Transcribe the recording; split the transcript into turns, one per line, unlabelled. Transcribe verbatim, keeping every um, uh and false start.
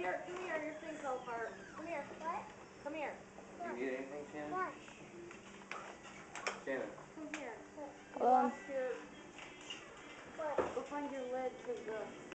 here, come here, your thing fell apart. Come here. What? Come here.
You need anything, Shannon?
What?
Shannon.
Come here. You
Um.
lost your... What? Go find your lid to the...